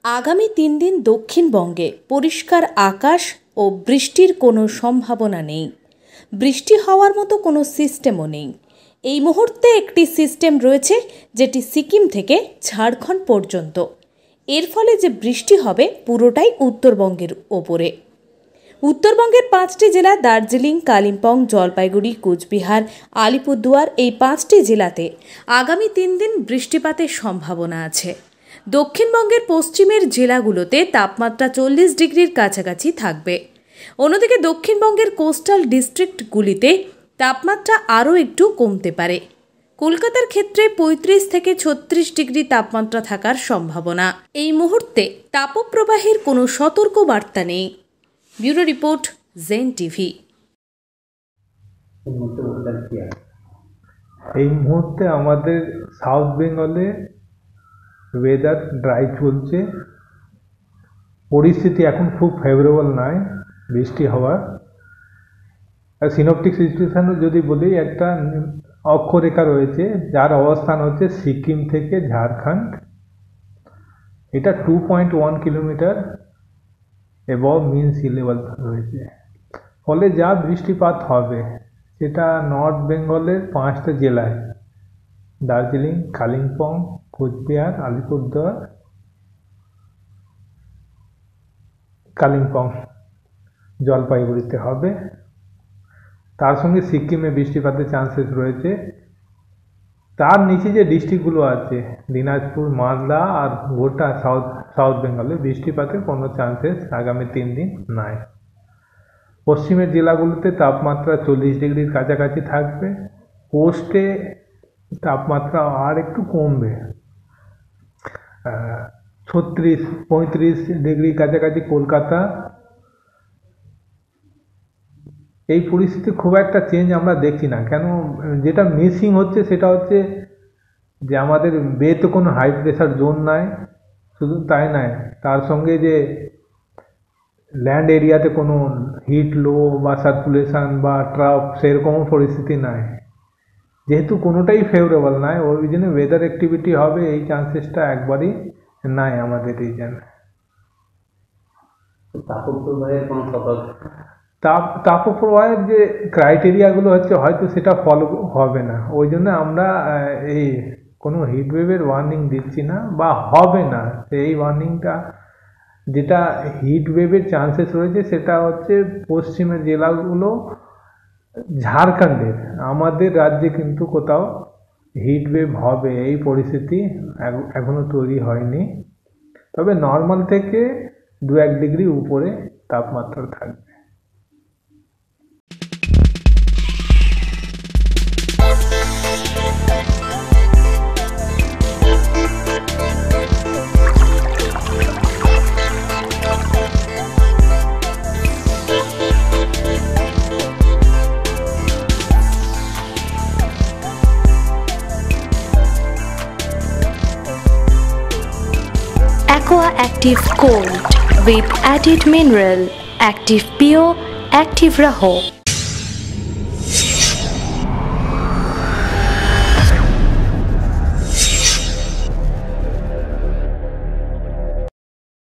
आगामी 3 दिन दक्षिणबंगे परिष्कार आकाश और बृष्टिर कोनो सम्भावना नेই। बृष्टि हওয়ার মতো কোনো সিস্টেমও নেই। এই মুহূর্তে একটি সিস্টেম রয়েছে যেটি সিকিম থেকে ঝাড়খণ্ড পর্যন্ত। এর ফলে যে বৃষ্টি হবে পুরোটাই উত্তরবঙ্গের ওপরে। উত্তরবঙ্গের 5টি জেলা দার্জিলিং, কালিম্পং, জলপাইগুড়ি, কোচবিহার, আলিপুরদুয়ার এই 5টি জেলাতে আগামী 3 দিন বৃষ্টিপাতের সম্ভাবনা আছে। দক্ষিণবঙ্গের পশ্চিমের জেলাগুলোতে তাপমাত্রা 40 ডিগ্রির কাছাকাছি থাকবে। অন্যদিকে দক্ষিণবঙ্গের কোস্টাল ডিস্ট্রিক্টগুলিতে তাপমাত্রা আরও একটু কমতে পারে। কলকাতার ক্ষেত্রে 35 থেকে 36 ডিগ্রি তাপমাত্রা থাকার সম্ভাবনা। এই মুহূর্তে তাপপ্রবাহের কোনো সতর্ক বার্তা নেই। Bureau report, Zen TV. এই মুহূর্তে আমাদের সাউথ বেঙ্গলে ওয়েদার ড্রাই চলছে, পরিস্থিতি এখন খুব ফেভারেবল নয় বৃষ্টি হওয়ার। আর সিনপটিক সিচুয়েশানও যদি বলি, একটা অক্ষরেখা রয়েছে যার অবস্থান হচ্ছে সিকিম থেকে ঝাড়খণ্ড। এটা 2.1 kilometre above mean sea level রয়েছে। ফলে যা বৃষ্টিপাত হবে সেটা নর্থ বেঙ্গলের 5টা জেলায় দার্জিলিং, কালিম্পং, কোচবিহার, আলিপুরদুয়ার, কালিম্পং, জলপাইগুড়িতে হবে। তার সঙ্গে সিকিমে বৃষ্টিপাতের চান্সেস রয়েছে। তার নিচে যে ডিস্ট্রিক্টগুলো আছে দিনাজপুর, মালদা আর গোটা সাউথ বেঙ্গলে বৃষ্টিপাতের কোনো চান্সেস আগামী 3 দিন নাই। পশ্চিমের জেলাগুলোতে তাপমাত্রা 40 ডিগ্রির কাছাকাছি থাকবে। কোস্টে তাপমাত্রা আর একটু কমবে, 36-35 ডিগ্রির কাছাকাছি কলকাতা। এই পরিস্থিতি খুব একটা চেঞ্জ আমরা দেখছি না। কেন, যেটা মিসিং হচ্ছে সেটা হচ্ছে যে আমাদের বেতে কোনো হাই প্রেশার জোন নাই। শুধু তাই নয়, তার সঙ্গে যে ল্যান্ড এরিয়াতে কোনো হিট লো বা সার্কুলেশন বা ট্রাফ সেরকমও পরিস্থিতি নাই। যেহেতু কোনোটাই ফেভারেবল নয়, ওই জন্য ওয়েদার অ্যাক্টিভিটি হবে এই চান্সেসটা একবারই নাই আমাদের রিজনে। তাপপ্রবাহের যে ক্রাইটেরিয়াগুলো হচ্ছে হয়তো সেটা ফলো হবে না। ওই জন্য আমরা এই কোনো হিটওয়েভের ওয়ার্নিং দিচ্ছি না বা হবে না। এই ওয়ার্নিংটা যেটা হিটওয়েভের চান্সেস রয়েছে সেটা হচ্ছে পশ্চিমের জেলাগুলো, ঝাড়খণ্ডের। আমাদের রাজ্যে কিন্তু কোথাও হিটওয়েভ হবে এই পরিস্থিতি এখনও তৈরি হয়নি। তবে নর্মাল থেকে 2-1 ডিগ্রি উপরে তাপমাত্রা থাকবে। Aqua Active Gold with added mineral, Active Pure, Active Raho.